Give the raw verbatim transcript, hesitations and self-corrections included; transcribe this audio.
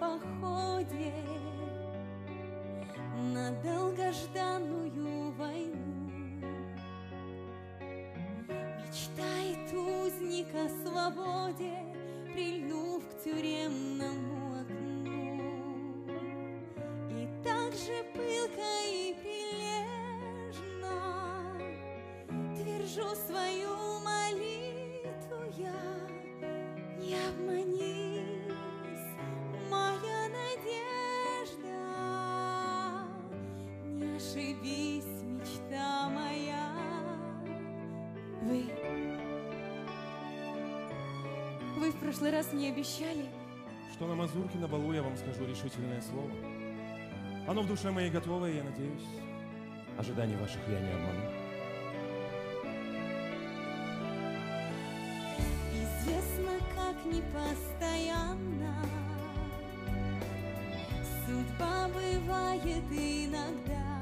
походе на долгожданную войну. Мечтает узник о свободе, прильнув к тюремному окну. И так же пылко и прилежно твержу свою молитву я: не обманись, моя надежда, не ошибись, мечта моя. Вы, вы в прошлый раз мне обещали, что на мазурке на балу я вам скажу решительное слово. Оно в душе моей готово, и я надеюсь, ожиданий ваших я не обману. Известно, как непостоянна судьба бывает иногда.